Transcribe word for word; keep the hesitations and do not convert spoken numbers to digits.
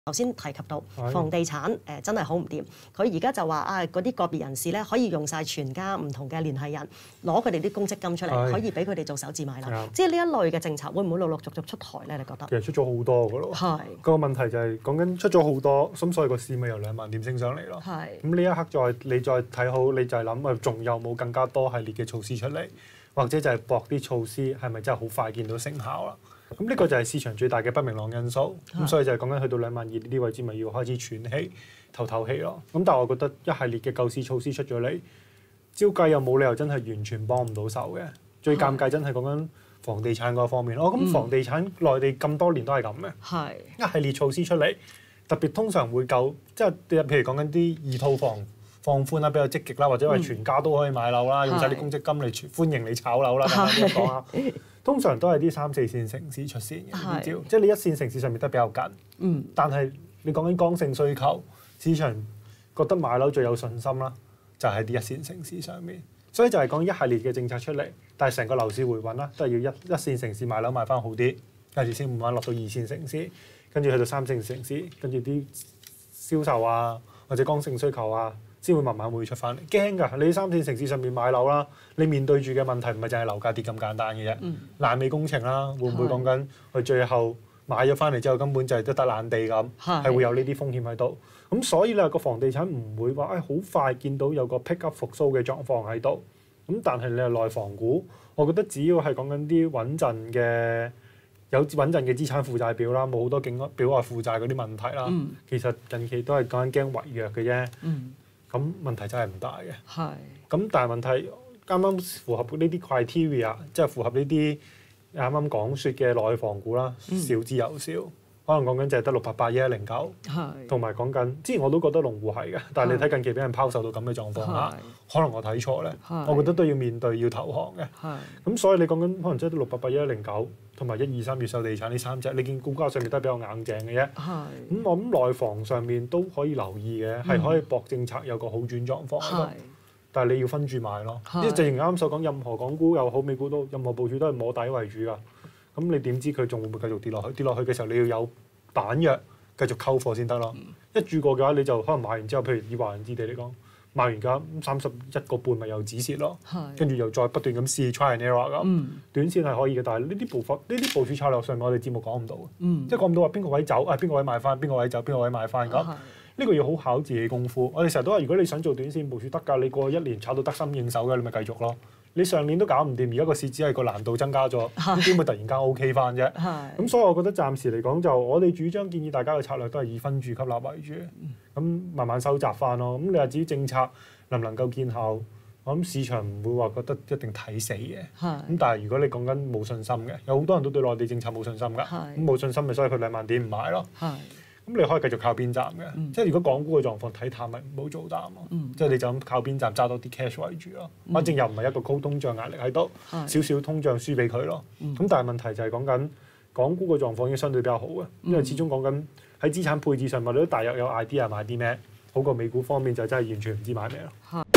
頭先提及到房地產誒、呃、真係好唔掂，佢而家就話啊嗰啲個別人士咧可以用晒全家唔同嘅聯繫人攞佢哋啲公積金出嚟，可以俾佢哋做首置買樓。即係呢一類嘅政策會唔會陸陸續續出台咧？你覺得？ 其實出咗好多噶咯。係。個問題就係講緊出咗好多，咁所以個市咪由兩萬點升上嚟咯。係。咁呢一刻再你再睇好，你就係諗啊，仲有冇更加多系列嘅措施出嚟，或者就係搏啲措施係咪真係好快見到成效啦？咁呢個就係市場最大嘅不明朗因素，咁所以就係講緊去到兩萬二呢啲位置，咪要開始喘氣、透透氣咯。咁但係我覺得一系列嘅救市措施出咗嚟，招計又冇理由真係完全幫唔到手嘅。最尷尬真係講緊房地產嗰方面咯。咁、哦、房地產內地咁多年都係咁嘅，係、嗯、一系列措施出嚟，特別通常會救，即係譬如講緊啲二套房放寬啦，比較積極啦，或者係全家都可以買樓啦，嗯、用晒啲公積金嚟歡迎你炒樓啦，咁樣講啊。通常都係啲三四線城市出現嘅呢啲招，即係你一線城市上面得比較緊，嗯、但係你講緊剛性需求，市場覺得買樓最有信心啦，就係、是、啲一線城市上面，所以就係講一系列嘅政策出嚟，但係成個樓市回穩啦，都係要一一線城市買樓賣翻好啲，跟住先慢慢落到二線城市，跟住去到三線城市，跟住啲銷售啊或者剛性需求啊，先會慢慢會出翻嚟。驚㗎，你三線城市上面買樓啦，你面對住嘅問題唔係淨係樓價跌咁簡單嘅啫。嗯、爛尾工程啦，會唔會講緊佢最後買咗翻嚟之後根本就係得得爛地咁，係會有呢啲風險喺度。咁所以咧個房地產唔會話誒好快見到有個 pick up 復甦嘅狀況喺度。咁但係你係內房股，我覺得只要係講緊啲穩陣嘅有穩陣嘅資產負債表啦，冇好多境外表外負債嗰啲問題啦。嗯、其實近期都係講緊驚違約嘅啫。嗯咁問題真係唔大嘅，係。咁但係問題啱啱符合呢啲 criteria， 即係符合呢啲啱啱講説嘅內房股啦，嗯、少之又少。可能講緊就係得六八八一一零九，同埋講緊之前我都覺得龍湖係嘅，但係你睇近期俾人拋售到咁嘅狀況下，可能我睇錯咧。我覺得都要面對要投降嘅。咁所以你講緊可能即係得六八八一一零九同埋一二三越秀地產呢三隻，你見股價上面都係比較硬淨嘅啫。咁我諗內房上面都可以留意嘅，係可以博政策有個好轉狀況喺度。但係你要分住買咯，即係正如啱啱所講，任何港股又好，美股都任何部署都係摸底為主㗎。咁你點知佢仲會唔會繼續跌落去？跌落去嘅時候，你要有彈藥繼續溝貨先得咯。嗯、一注過嘅話，你就可能買完之後，譬如以華人置地嚟講，買完價三十一個半咪又止蝕咯，跟住又再不斷咁試 try and error 咁。嗯、短線係可以嘅，但係呢啲步伐、呢啲部署策略上面，我哋節目講唔到嘅，嗯、即係講唔到話邊個位走，啊邊個位買翻，邊個位走，邊個位買翻咁。呢個要好考自己功夫。我哋成日都話，如果你想做短線部署得㗎，你過一年炒到得心應手嘅，你咪繼續咯。你上年都搞唔掂，而家個市只係個難度增加咗，咁點會突然間 O K 翻啫？咁所以我覺得暫時嚟講，就我哋主張建議大家嘅策略都係以分注吸納為主，咁慢慢收窄翻咯。咁你話至於政策能唔能夠見效，我諗市場唔會話覺得一定睇死嘅。咁但係如果你講緊冇信心嘅，有好多人都對內地政策冇信心㗎。咁冇信心咪所以佢兩萬點唔買咯。咁你可以繼續靠邊站嘅，嗯、即係如果港股嘅狀況睇淡咪唔好做淡咯，嗯、即係你就咁靠邊站揸多啲 cash 為主咯。嗯、反正又唔係一個高通脹壓力喺度，少少是通脹輸俾佢咯。咁、嗯、但係問題就係講緊港股嘅狀況已經相對比較好嘅，因為始終講緊喺資產配置上，我哋都大約有 idea 買啲咩，好過美股方面就真係完全唔知買咩咯。